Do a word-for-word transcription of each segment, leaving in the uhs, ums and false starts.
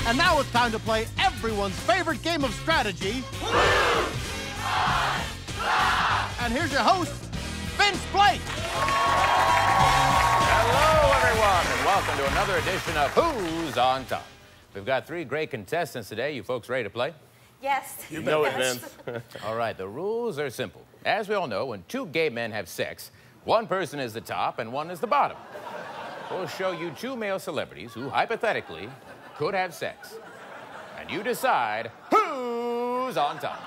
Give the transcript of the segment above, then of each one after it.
And now it's time to play everyone's favorite game of strategy. And here's your host, Vince Blake. Hello, everyone, and welcome to another edition of Who's on Top. We've got three great contestants today. You folks ready to play? Yes. You know it, Vince. All right, the rules are simple. As we all know, when two gay men have sex, one person is the top and one is the bottom. We'll show you two male celebrities who, hypothetically, could have sex. And you decide who's on top.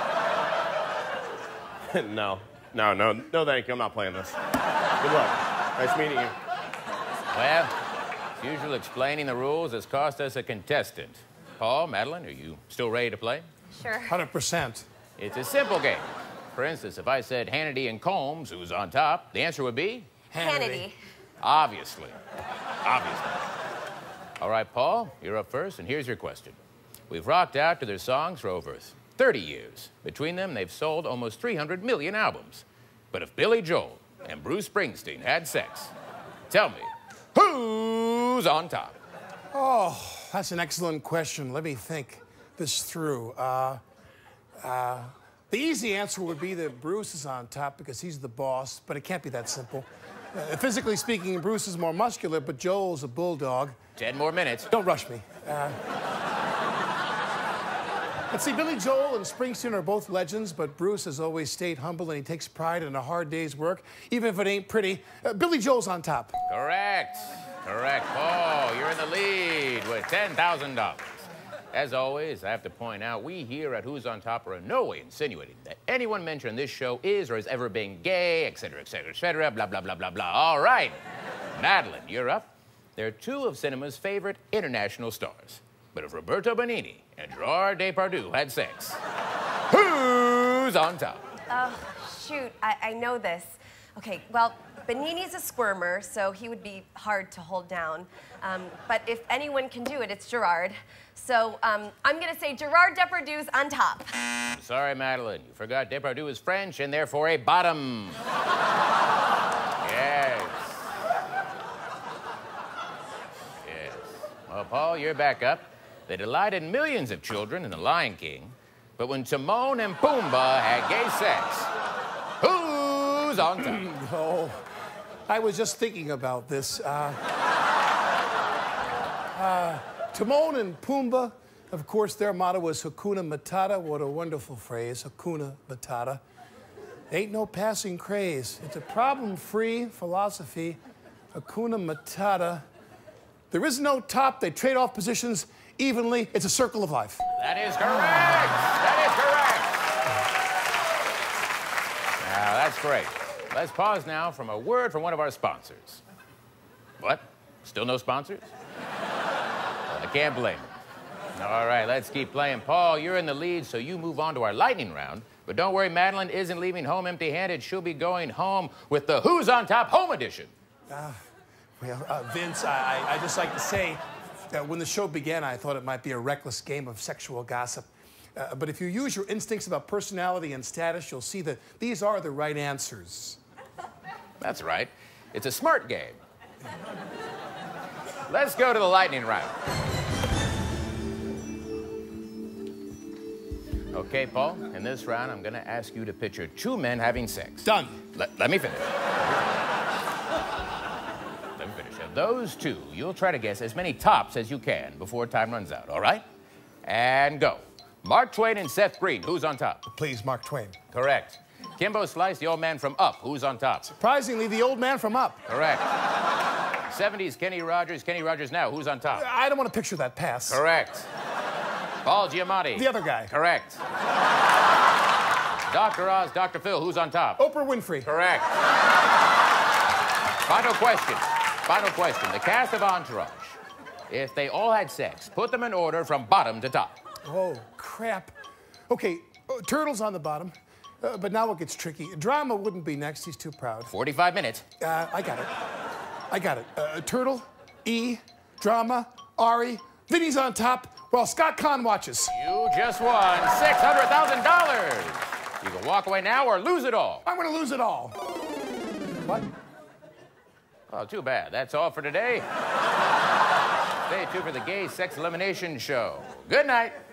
no, no, no, no thank you. I'm not playing this. Good luck. Nice meeting you. Well, as usual, explaining the rules has cost us a contestant. Paul, Madeline, are you still ready to play? Sure. one hundred percent. It's a simple game. For instance, if I said Hannity and Combs, who's on top, the answer would be? Hannity. Obviously. Obviously. All right, Paul, you're up first, and here's your question. We've rocked out to their songs for over thirty years. Between them, they've sold almost three hundred million albums. But if Billy Joel and Bruce Springsteen had sex, tell me, who's on top? Oh, that's an excellent question. Let me think this through. Uh, uh, the easy answer would be that Bruce is on top because he's the boss, but it can't be that simple. Uh, physically speaking, Bruce is more muscular, but Joel's a bulldog. Ten more minutes. Don't rush me. Uh, let's see, Billy Joel and Springsteen are both legends, but Bruce has always stayed humble and he takes pride in a hard day's work, even if it ain't pretty. Uh, Billy Joel's on top. Correct. Correct. Paul, you're in the lead with ten thousand dollars. As always, I have to point out, we here at Who's on Top are in no way insinuating that anyone mentioned in this show is or has ever been gay, et cetera, et cetera, et cetera, blah, blah, blah, blah, blah. All right. Madeline, you're up. They're two of cinema's favorite international stars. But if Roberto Benigni and Gerard Depardieu had sex, who's on top? Oh, shoot, I, I know this. Okay, well, Benigni's a squirmer, so he would be hard to hold down. Um, but if anyone can do it, it's Gerard. So um, I'm gonna say Gerard Depardieu's on top. Sorry, Madeline, you forgot Depardieu is French and therefore a bottom. Yes. Yes. Well, Paul, you're back up. They delighted millions of children in The Lion King, but when Timon and Pumbaa had gay sex, who's on top? Oh, I was just thinking about this. Uh, uh, Timon and Pumbaa, of course, their motto was Hakuna Matata. What a wonderful phrase, Hakuna Matata. Ain't no passing craze. It's a problem-free philosophy. Hakuna Matata. There is no top. They trade off positions evenly. It's a circle of life. That is correct. That is correct. Now, that's great. Let's pause now from a word from one of our sponsors. What? Still no sponsors? Well, I can't blame them. All right, let's keep playing. Paul, you're in the lead, so you move on to our lightning round. But don't worry, Madeline isn't leaving home empty-handed. She'll be going home with the Who's on Top Home Edition. Uh, well, uh, Vince, I, I, I just like to say that when the show began, I thought it might be a reckless game of sexual gossip. Uh, but if you use your instincts about personality and status, you'll see that these are the right answers. That's right. It's a smart game. Let's go to the lightning round. Okay, Paul, in this round, I'm going to ask you to picture two men having sex. Done. Let, let me finish. Let me finish. Of those two, you'll try to guess as many tops as you can before time runs out, all right? And go. Mark Twain and Seth Green, who's on top? Please, Mark Twain. Correct. Kimbo Slice, the old man from Up, who's on top? Surprisingly, the old man from Up. Correct. seventies, Kenny Rogers, Kenny Rogers now, who's on top? I don't want to picture that pass. Correct. Paul Giamatti. The other guy. Correct. Doctor Oz, Doctor Phil, who's on top? Oprah Winfrey. Correct. Final question. Final question. The cast of Entourage, if they all had sex, put them in order from bottom to top. Oh, crap. Okay, uh, Turtle's on the bottom, uh, but now it gets tricky. Drama wouldn't be next. He's too proud. forty-five minutes. Uh, I got it. I got it. Uh, Turtle, E, Drama, Ari, Vinny's on top while Scott Conn watches. You just won six hundred thousand dollars. You can walk away now or lose it all. I'm going to lose it all. What? Oh, too bad. That's all for today. Stay to for the Gay Sex Elimination Show. Good night.